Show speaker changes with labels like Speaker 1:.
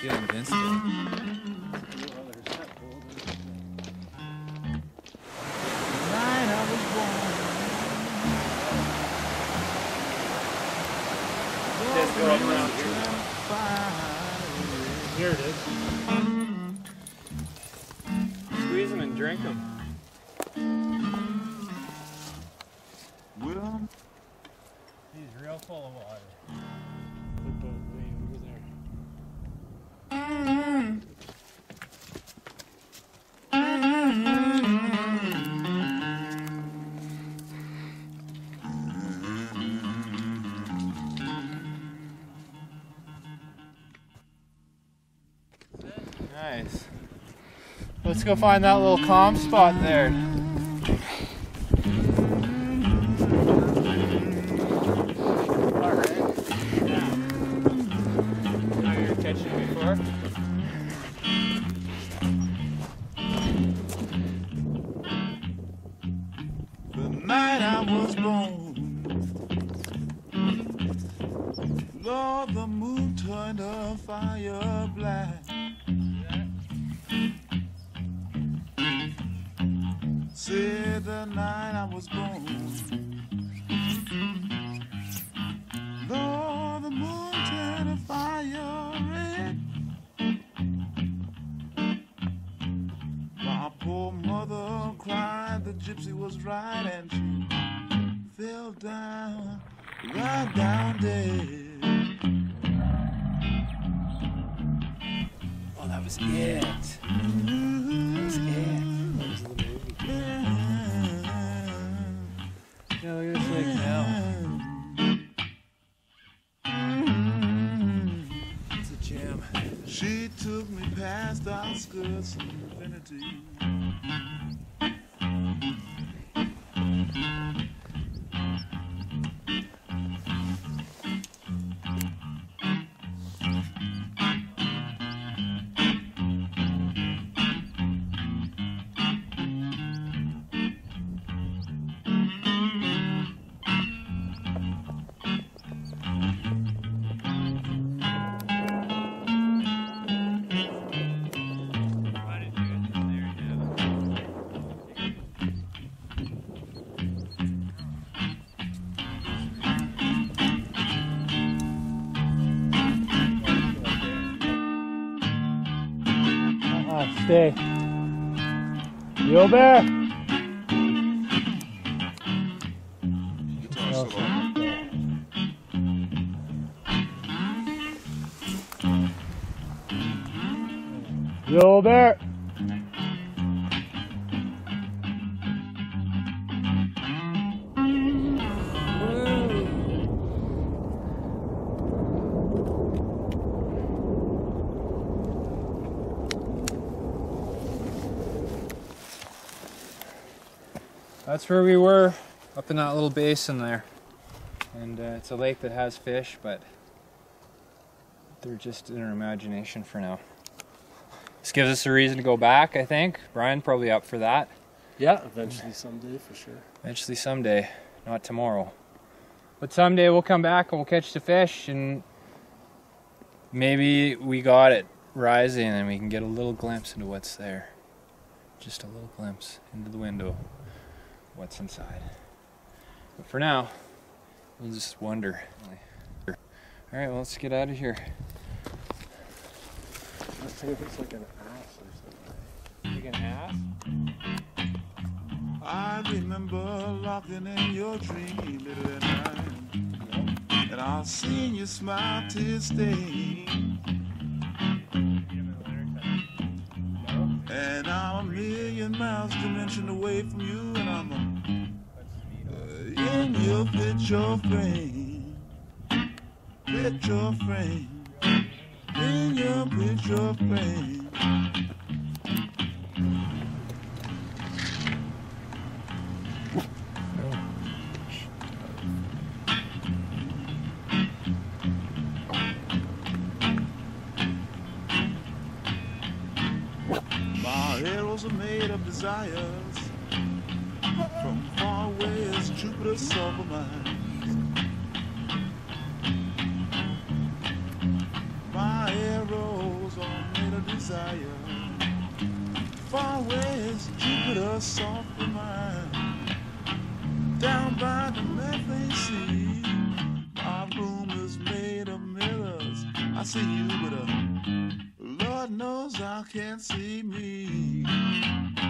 Speaker 1: Feel invincible.
Speaker 2: Just go up around here. Here it is. Squeeze them and drink them. He's real full of water. The boat way over there.
Speaker 1: Nice. Let's go find that little calm spot there. Alright. Yeah. Now you're catching it before?
Speaker 3: The night I was born, Lord, the moon turned a fire black. Said the night I was born, Lord, the moon turned a fire red. My poor mother cried, the gypsy was right, and she fell down, right down dead.
Speaker 1: Oh, that was it. That was it. Yeah, look at this lake now. It's a gem.
Speaker 3: She took me past the outskirts of infinity.
Speaker 2: Stay. Yo, bear. Yo, bear.
Speaker 1: That's where we were, up in that little basin there. And it's a lake that has fish, but they're just in our imagination for now. This gives us a reason to go back, I think. Brian, probably up for that.
Speaker 2: Yeah, eventually someday for sure.
Speaker 1: Eventually someday, not tomorrow. But someday we'll come back and we'll catch the fish, and maybe we got it rising and we can get a little glimpse into what's there. Just a little glimpse into the window. What's inside. But for now, we'll just wonder. Alright, well, let's get out of here.
Speaker 2: I think it's like an ass or something. Like an ass?
Speaker 3: I remember locking in your dream little at night, and I've seen you smile till stay. And I'm a million miles dimension away from you, and I'm in your picture frame, in your picture frame. My arrows are made of desires from far away as Jupiter's sulfur mines. My arrows Far west, Jupiter soft for mine. Down by the methane sea, my room is made of mirrors. I see you, but Lord knows I can't see me.